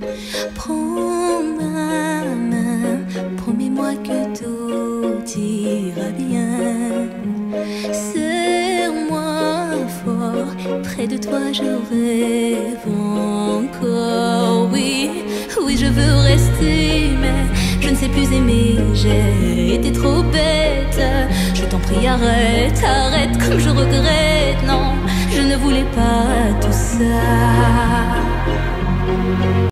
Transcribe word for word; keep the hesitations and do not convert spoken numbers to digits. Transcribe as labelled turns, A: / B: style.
A: Prends ma main, promets-moi que tout ira bien. Serre-moi fort, près de toi je rêve encore. Oui, oui je veux rester, mais je ne sais plus aimer, j'ai été trop bête. Je t'en prie arrête, arrête comme je regrette. Non, je ne voulais pas tout ça.